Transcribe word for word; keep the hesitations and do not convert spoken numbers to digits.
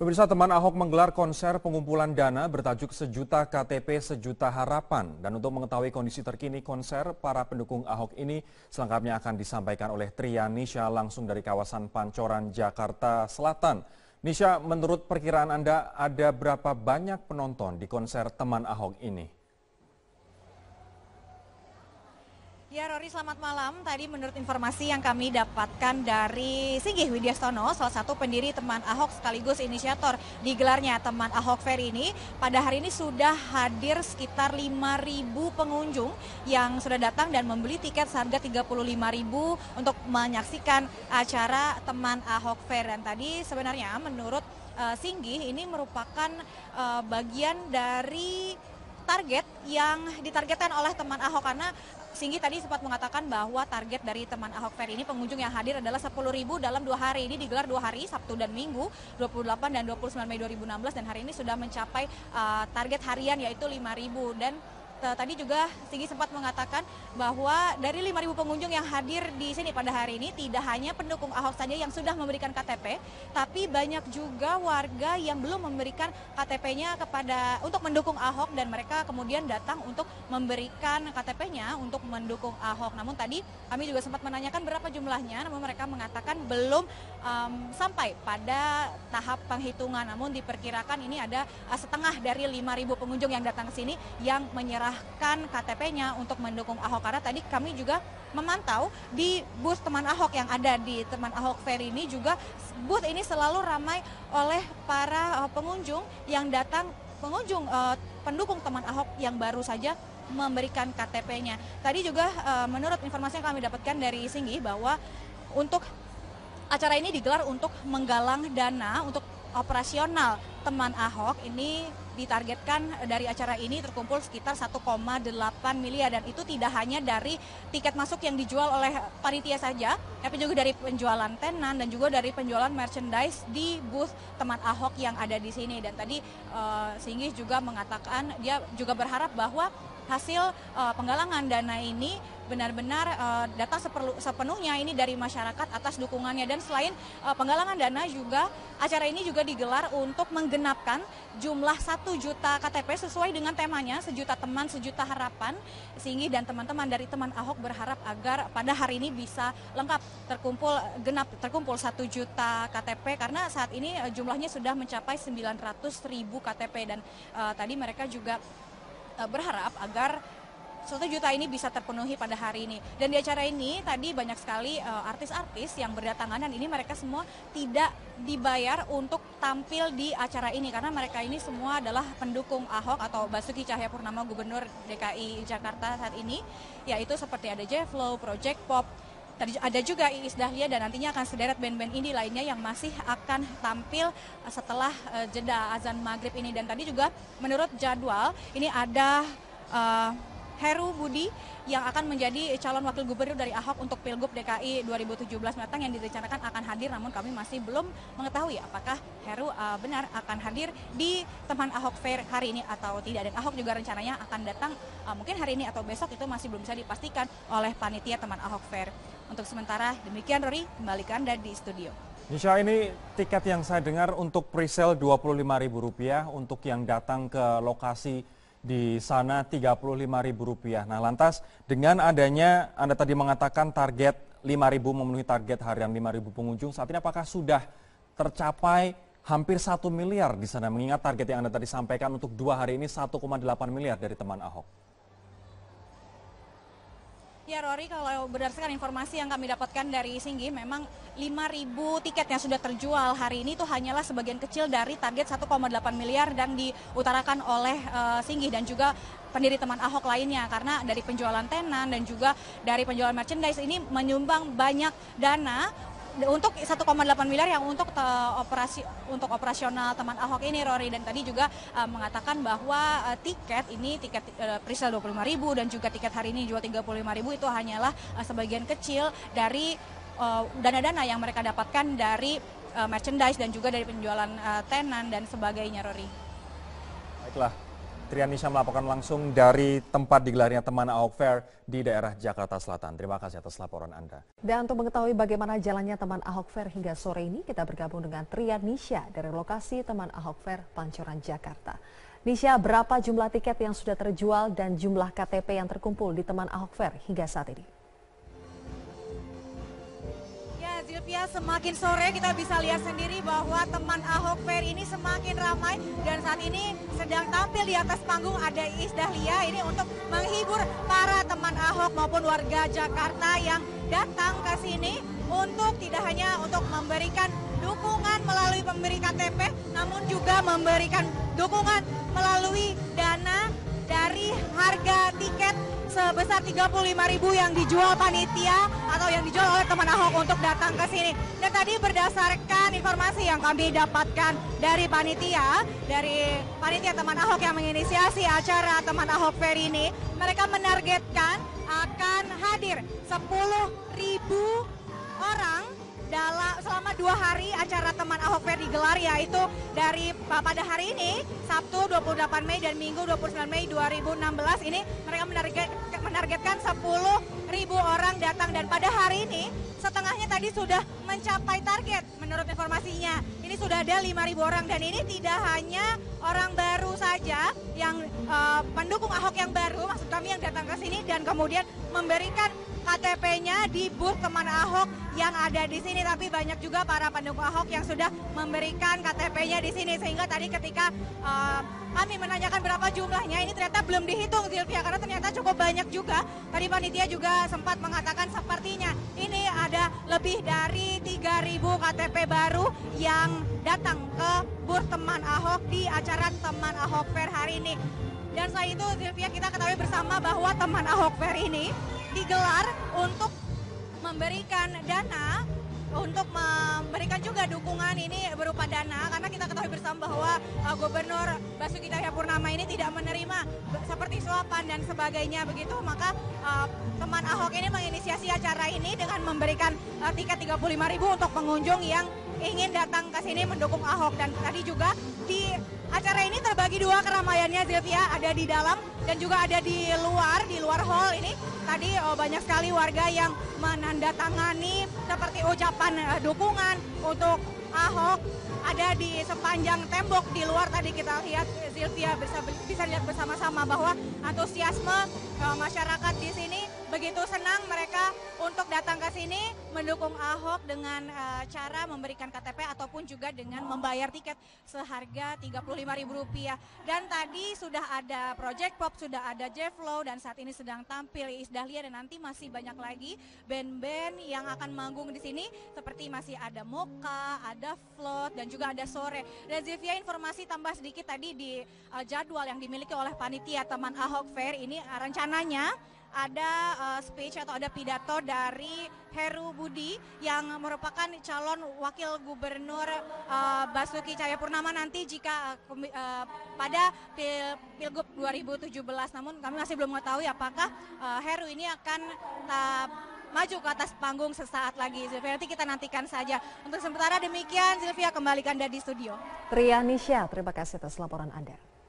Pemirsa, teman Ahok menggelar konser pengumpulan dana bertajuk Sejuta K T P Sejuta Harapan. Dan untuk mengetahui kondisi terkini konser para pendukung Ahok ini, selengkapnya akan disampaikan oleh Tria Nisha langsung dari kawasan Pancoran, Jakarta Selatan. Nisha, menurut perkiraan Anda ada berapa banyak penonton di konser teman Ahok ini? Ya Rory, selamat malam. Tadi menurut informasi yang kami dapatkan dari Singgih Widyastono, salah satu pendiri teman Ahok sekaligus inisiator digelarnya teman Ahok Fair ini, pada hari ini sudah hadir sekitar lima ribu pengunjung yang sudah datang dan membeli tiket seharga tiga puluh lima ribu untuk menyaksikan acara teman Ahok Fair. Dan tadi sebenarnya menurut uh, Singgih ini merupakan uh, bagian dari target yang ditargetkan oleh teman Ahok, karena Singgih tadi sempat mengatakan bahwa target dari teman Ahok Fair ini pengunjung yang hadir adalah sepuluh ribu dalam dua hari. Ini digelar dua hari, Sabtu dan Minggu, dua puluh delapan dan dua puluh sembilan Mei dua ribu enam belas, dan hari ini sudah mencapai uh, target harian yaitu lima ribu. Dan tadi juga Singgih sempat mengatakan bahwa dari lima ribu pengunjung yang hadir di sini pada hari ini tidak hanya pendukung Ahok saja yang sudah memberikan K T P, tapi banyak juga warga yang belum memberikan K T P-nya kepada untuk mendukung Ahok, dan mereka kemudian datang untuk memberikan K T P-nya untuk mendukung Ahok. Namun tadi kami juga sempat menanyakan berapa jumlahnya, namun mereka mengatakan belum um, sampai pada tahap penghitungan. Namun diperkirakan ini ada uh, setengah dari lima ribu pengunjung yang datang ke sini yang menyerah bahkan K T P-nya untuk mendukung Ahok. Karena tadi kami juga memantau di booth teman Ahok yang ada di teman Ahok Fair ini, juga booth ini selalu ramai oleh para uh, pengunjung yang datang, pengunjung uh, pendukung teman Ahok yang baru saja memberikan K T P-nya. Tadi juga uh, menurut informasi yang kami dapatkan dari Singgih bahwa untuk acara ini digelar untuk menggalang dana untuk operasional teman Ahok. Ini ditargetkan dari acara ini terkumpul sekitar satu koma delapan miliar, dan itu tidak hanya dari tiket masuk yang dijual oleh panitia saja, tapi juga dari penjualan tenan dan juga dari penjualan merchandise di booth teman Ahok yang ada di sini. Dan tadi uh, Singgih juga mengatakan dia juga berharap bahwa hasil uh, penggalangan dana ini benar-benar uh, datang seperlu, sepenuhnya ini dari masyarakat atas dukungannya. Dan selain uh, penggalangan dana, juga acara ini juga digelar untuk menggenapkan jumlah satu juta K T P sesuai dengan temanya, sejuta teman, sejuta harapan. Singgih dan teman-teman dari teman Ahok berharap agar pada hari ini bisa lengkap terkumpul genap terkumpul satu juta K T P, karena saat ini uh, jumlahnya sudah mencapai sembilan ratus ribu K T P. Dan uh, tadi mereka juga uh, berharap agar satu juta ini bisa terpenuhi pada hari ini. Dan di acara ini tadi banyak sekali uh, artis-artis yang berdatangan, dan ini mereka semua tidak dibayar untuk tampil di acara ini, karena mereka ini semua adalah pendukung Ahok atau Basuki Cahayapurnama, Gubernur D K I Jakarta saat ini, yaitu seperti ada J-Flow, Project Pop, tadi ada juga Iis Dahlia, dan nantinya akan sederet band-band indie lainnya yang masih akan tampil setelah uh, jeda azan maghrib ini. Dan tadi juga menurut jadwal ini ada uh, Heru Budi yang akan menjadi calon wakil gubernur dari Ahok untuk Pilgub D K I dua ribu tujuh belas mendatang, yang direncanakan akan hadir, namun kami masih belum mengetahui apakah Heru uh, benar akan hadir di teman Ahok Fair hari ini atau tidak. Dan Ahok juga rencananya akan datang uh, mungkin hari ini atau besok, itu masih belum bisa dipastikan oleh panitia teman Ahok Fair. Untuk sementara demikian, Rory, kembali ke Anda di studio. Nisha, ini tiket yang saya dengar untuk presale dua puluh lima ribu rupiah, untuk yang datang ke lokasi di sana tiga puluh lima ribu rupiah. Nah, lantas dengan adanya Anda tadi mengatakan target lima ribu, memenuhi target harian lima ribu pengunjung, saat ini apakah sudah tercapai hampir satu miliar di sana, mengingat target yang Anda tadi sampaikan untuk dua hari ini satu koma delapan miliar dari teman Ahok? Ya Rory, kalau berdasarkan informasi yang kami dapatkan dari Singgih, memang lima ribu tiket yang sudah terjual hari ini itu hanyalah sebagian kecil dari target satu koma delapan miliar dan diutarakan oleh uh, Singgih dan juga pendiri teman Ahok lainnya, karena dari penjualan tenan dan juga dari penjualan merchandise ini menyumbang banyak dana untuk satu koma delapan miliar yang untuk uh, operasi untuk operasional teman Ahok ini, Rory. Dan tadi juga uh, mengatakan bahwa uh, tiket ini tiket uh, presale dua puluh lima ribu dan juga tiket hari ini jual tiga puluh lima ribu itu hanyalah uh, sebagian kecil dari dana-dana uh, yang mereka dapatkan dari uh, merchandise dan juga dari penjualan uh, tenan dan sebagainya, Rory. Baiklah. Trianisha melaporkan langsung dari tempat digelarnya Teman Ahok Fair di daerah Jakarta Selatan. Terima kasih atas laporan Anda. Dan untuk mengetahui bagaimana jalannya Teman Ahok Fair hingga sore ini, kita bergabung dengan Trianisha dari lokasi Teman Ahok Fair Pancoran, Jakarta. Nisha, berapa jumlah tiket yang sudah terjual dan jumlah K T P yang terkumpul di Teman Ahok Fair hingga saat ini? Zilvia, semakin sore kita bisa lihat sendiri bahwa Teman Ahok Fair ini semakin ramai dan saat ini sedang tampil di atas panggung ada Iis Dahlia ini untuk menghibur para teman Ahok maupun warga Jakarta yang datang ke sini untuk tidak hanya untuk memberikan dukungan melalui pemberi K T P namun juga memberikan dukungan melalui dana dari harga tiket sebesar tiga puluh lima ribu yang dijual panitia atau yang dijual oleh Teman Ahok untuk datang ke sini. Dan tadi berdasarkan informasi yang kami dapatkan dari panitia, dari panitia Teman Ahok yang menginisiasi acara Teman Ahok Fair ini, mereka menargetkan akan hadir sepuluh ribu orang dalam selama dua hari acara Teman Ahok Fair digelar, yaitu dari pada hari ini Sabtu dua puluh delapan Mei dan Minggu dua puluh sembilan Mei dua ribu enam belas ini mereka menarget, menargetkan sepuluh ribu orang datang dan pada hari ini setengahnya tadi sudah mencapai target menurut informasinya. Ini sudah ada lima ribu orang dan ini tidak hanya orang baru saja yang uh, pendukung Ahok yang baru, maksud kami yang datang ke sini dan kemudian memberikan K T P-nya di booth Teman Ahok yang ada di sini, tapi banyak juga para pendukung Ahok yang sudah memberikan K T P-nya di sini sehingga tadi ketika uh, kami menanyakan berapa jumlahnya ini ternyata belum dihitung Zilvia karena ternyata cukup banyak juga. Tadi panitia juga sempat mengatakan sepertinya ini ada lebih dari tiga ribu K T P baru yang datang ke booth Teman Ahok di acara Teman Ahok Fair hari ini. Dan selain itu Zilvia, kita ketahui bersama bahwa Teman Ahok Fair ini digelar untuk memberikan dana, untuk memberikan juga dukungan ini berupa dana karena kita ketahui bersama bahwa uh, Gubernur Basuki Cahayapurnama ini tidak menerima seperti suapan dan sebagainya begitu, maka uh, Teman Ahok ini menginisiasi acara ini dengan memberikan uh, tiket tiga puluh lima ribu untuk pengunjung yang ingin datang ke sini mendukung Ahok. Dan tadi juga di acara ini terbagi dua keramaiannya Zilvia, ada di dalam dan juga ada di luar, di luar hall ini. Tadi oh, banyak sekali warga yang menandatangani seperti ucapan uh, dukungan untuk Ahok. Ada di sepanjang tembok di luar tadi kita lihat Zilvia bisa, bisa lihat bersama-sama bahwa antusiasme uh, masyarakat di sini begitu senang mereka untuk datang ke sini mendukung Ahok dengan uh, cara memberikan K T P ataupun juga dengan membayar tiket seharga tiga puluh lima ribu rupiah. Dan tadi sudah ada Project Pop, sudah ada J-Flow dan saat ini sedang tampil Iis Dahlia dan nanti masih banyak lagi band-band yang akan manggung di sini seperti masih ada Mocha, ada Float dan juga ada Sore. Dan Zilvia, informasi tambah sedikit tadi di uh, jadwal yang dimiliki oleh panitia Teman Ahok Fair ini uh, rencananya ada uh, speech atau ada pidato dari Heru Budi yang merupakan calon wakil gubernur uh, Basuki Cahayapurnama nanti jika uh, uh, pada pil, Pilgub dua ribu tujuh belas. Namun kami masih belum mengetahui apakah uh, Heru ini akan uh, maju ke atas panggung sesaat lagi. Zilvia, nanti kita nantikan saja. Untuk sementara demikian, Zilvia, kembalikan Anda di studio. Trianisha, terima kasih atas laporan Anda.